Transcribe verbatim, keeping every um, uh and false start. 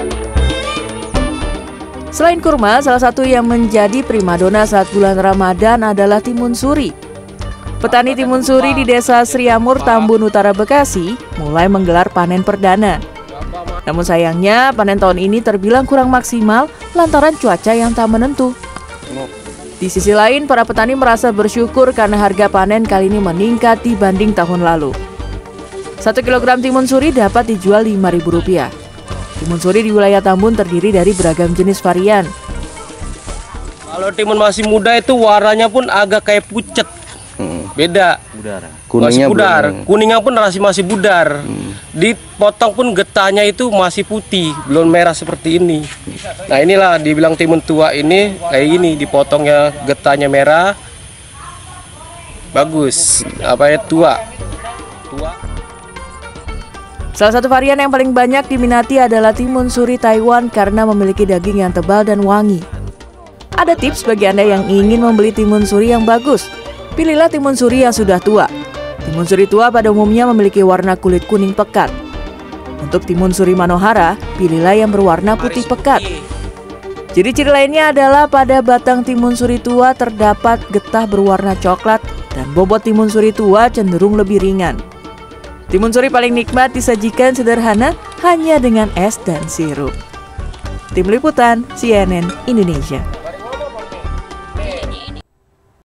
Selain kurma, salah satu yang menjadi primadona saat bulan Ramadan adalah timun suri. Petani timun suri di Desa Sriamur, Tambun Utara, Bekasi mulai menggelar panen perdana. Namun sayangnya panen tahun ini terbilang kurang maksimal lantaran cuaca yang tak menentu. Di sisi lain, para petani merasa bersyukur karena harga panen kali ini meningkat dibanding tahun lalu. Satu kilogram timun suri dapat dijual lima ribu rupiah. Timun suri di wilayah Tambun terdiri dari beragam jenis varian. Kalau timun masih muda itu warnanya pun agak kayak pucet. Hmm. Beda. Budar. Kuningnya masih pudar. Belum. Kuningnya pun masih masih budar. Hmm. Dipotong pun getahnya itu masih putih, belum merah seperti ini. Nah, inilah dibilang timun tua ini kayak gini, dipotongnya getahnya merah. Bagus. Apa ya, tua. Tua. Salah satu varian yang paling banyak diminati adalah timun suri Taiwan karena memiliki daging yang tebal dan wangi. Ada tips bagi Anda yang ingin membeli timun suri yang bagus. Pilihlah timun suri yang sudah tua. Timun suri tua pada umumnya memiliki warna kulit kuning pekat. Untuk timun suri Manohara, pilihlah yang berwarna putih pekat. Ciri-ciri lainnya adalah pada batang timun suri tua terdapat getah berwarna coklat dan bobot timun suri tua cenderung lebih ringan. Timun suri paling nikmat disajikan sederhana hanya dengan es dan sirup. Tim Liputan C N N Indonesia.